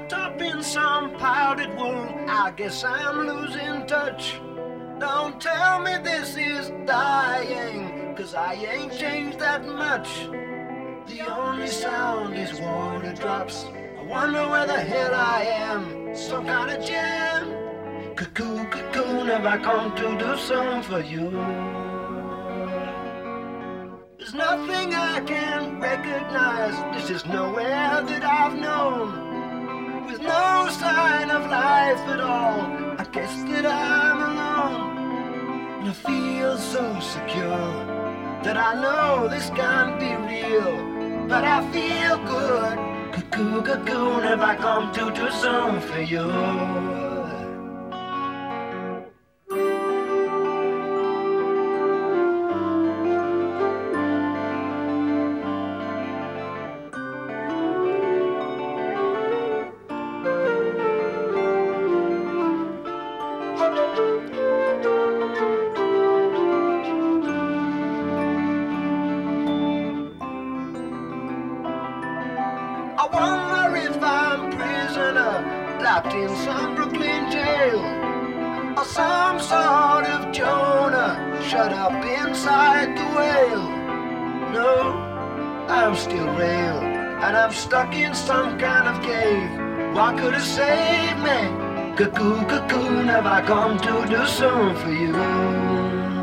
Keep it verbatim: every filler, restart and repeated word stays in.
Top in some powdered wool, I guess I'm losing touch. Don't tell me this is dying, 'cause I ain't changed that much. The only sound is water drops. I wonder where the hell I am. Some kind of jam. Cuckoo, cocoon, have I come to do something for you? There's nothing I can recognize. This is nowhere that I've known. With no sign of life at all, I guess that I'm alone. And I feel so secure that I know this can't be real, but I feel good. Cuckoo, cocoon, have I come to do something for you? I wonder if I'm prisoner, locked in some Brooklyn jail, or some sort of Jonah, shut up inside the whale. No, I'm still real, and I'm stuck in some kind of cave. What could have saved me? Cuckoo, cocoon, have I come to do something for you?